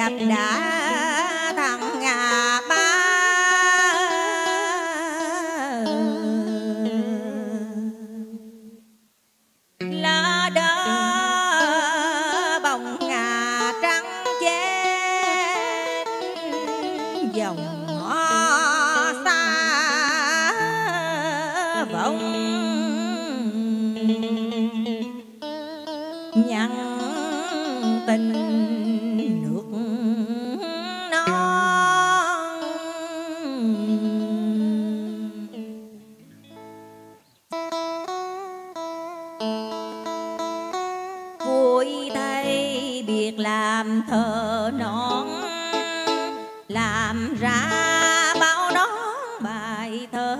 đập đã thằng nhà ba. Lá đá bồng ngà trắng chết dòng hoa xa vọng nhắn tình nước non. Vui thay biệt làm thơ non, làm ra bao nón bài thơ.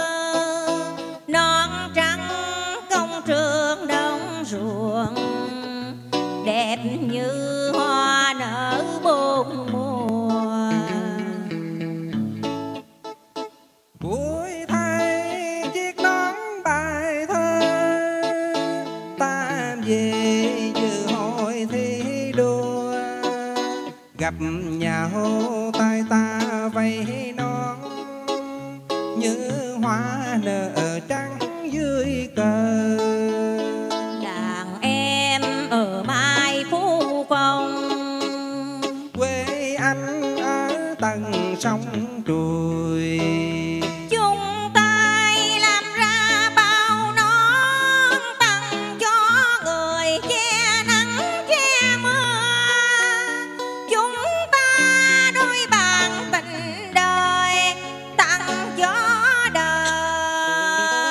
Non trắng công trường đồng ruộng, đẹp như hoa nở bốn mùa. Vui thay chiếc nón bài thơ, ta về dự hội thi đua. Gặp nhau tay ta vây nón, như hoa nở trắng dưới cờ. Làng em ở Mai Phú Phong, Quê anh ở tầng sông Trùi. chung tay làm ra bao nón, tặng cho người che nắng che mưa. Chúng ta đôi bàn tình đời, tặng cho đời.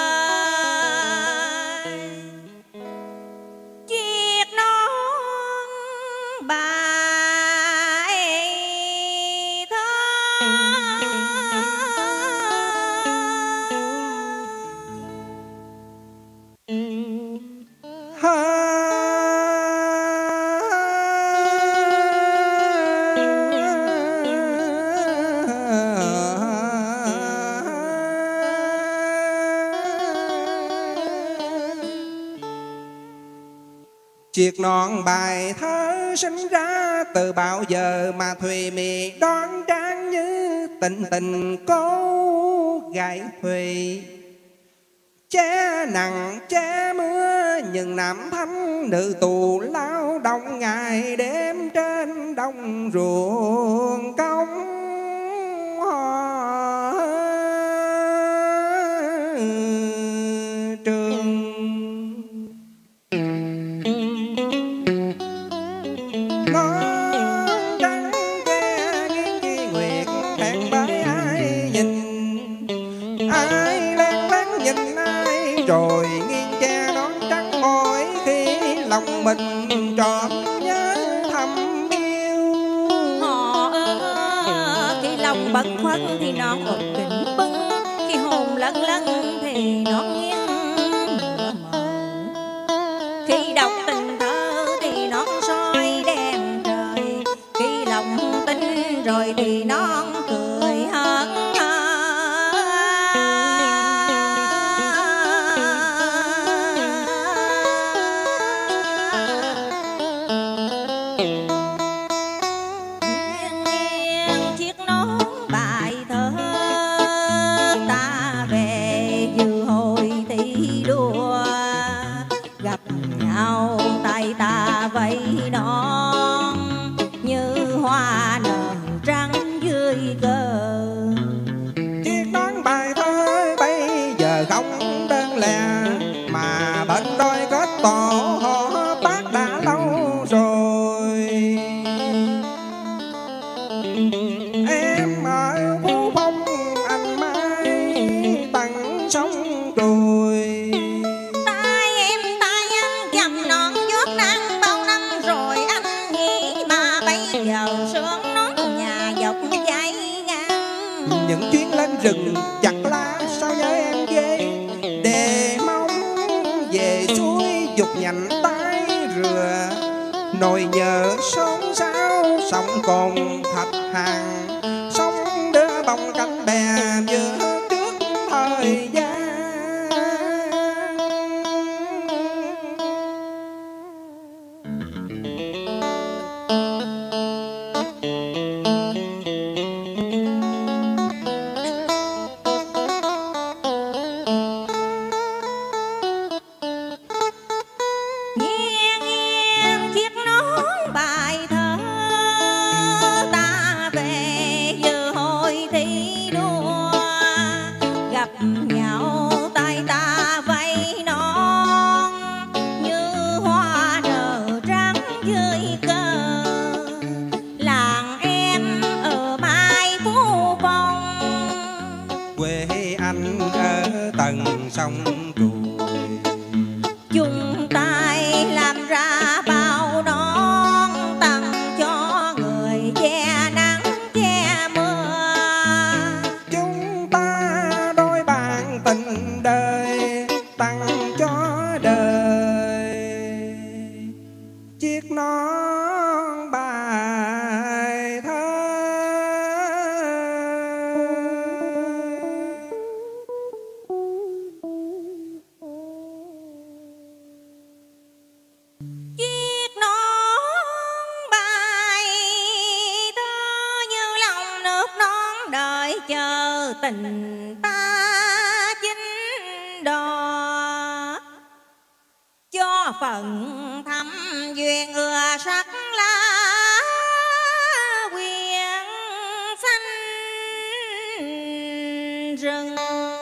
Chiếc nón bài thơ. Chiếc nón bài thơ sinh ra từ bao giờ mà Thùy Mị đoan trang như tình tình cô gái Thùy. Che nắng che mưa nhưng năm thanh nữ tù lao động ngày đêm trên đồng ruộng công. Rồi nghiêng che nón trắng mỗi khi lòng mình trọn nhớ thầm yêu. Họ khi lòng bấn khoăn thì nón ục kỉnh bưng, khi hồn lâng lâng thì nón nghiêng mưa mờ. Khi đọc tình thơ thì nón soi đèn trời, khi lòng tin rồi thì nón cười hớn hở. Vây non như hoa nở trắng dưới cờ. Chiếc nón bài thơ bây giờ không đơn lẻ, mà bên đôi kết tổ họ bác đã lâu rồi. Em ở Phú Phong, anh Mai tặng sông Trùi. Sướng nón nhà dọc cháy ngang, những chuyến lên rừng chặt lá sao nhớ em ghê. Để mong về suối dục nhành tay rửa, nồi nhờ xôn xao sông cồn thạch hàng. Sông đưa bông cánh bè giữa trước thời gian. lòng cười. chung tay làm ra bao nón tặng cho người che nắng che mưa. Chúng ta đôi bạn tình đời tặng cho đời chiếc nón bài thơ. Chiếc nón bài thơ như lòng nước non đợi chờ tình ta chính đò, cho phận thăm duyên ưa sắc lá quyện xanh rừng.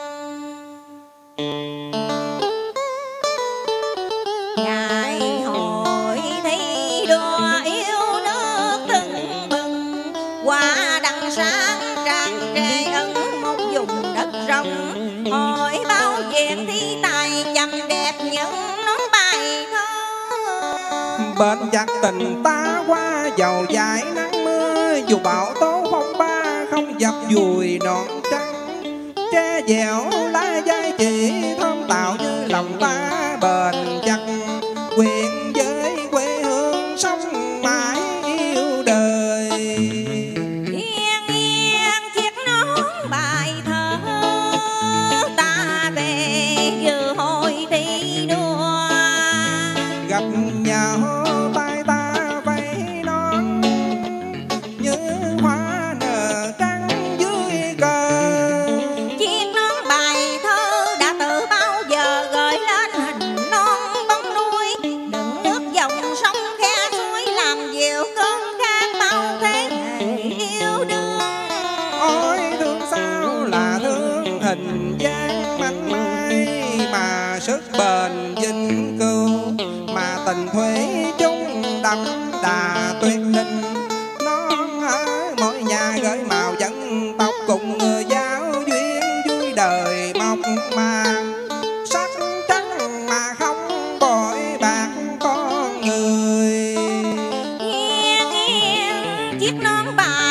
Ngày hội thi đua yêu nước tưng bừng, qua đằng sáng tràn trề ân một vùng đất rộng. Hội bao diện thi tài chăm đẹp những nón bài thơ. Bên giặc tình ta qua dầu dài nắng mưa, dù bão tố phong ba không dập vùi non trắng. Tre dẻo lá dây chỉ thơm tạo như lòng ta bền chặt, quyện với quê hương sống mãi yêu đời. Yên yên chiếc nón bài thơ ta về dự hội thi đua. Gặp nhau tay ta vẫy nón như hoa nở trắng dưới cờ. Chiếc nón bài thơ đã từ bao giờ gợi lên hình non bóng núi, đựng nước dòng sông khe suối làm dịu cơn khát bao thế hệ yêu đương. Ôi thương sao là thương hình dáng mảnh mai, mà sức bền vinh cửu, mà tình thuế chung đậm đà tuyệt tình. Non ở mỗi nhà gửi màu dân tộc, cùng người giáo duyên vui đời mộc màng. Sắc trắng mà không bội bạc con người. Yên yên chiếc nón bài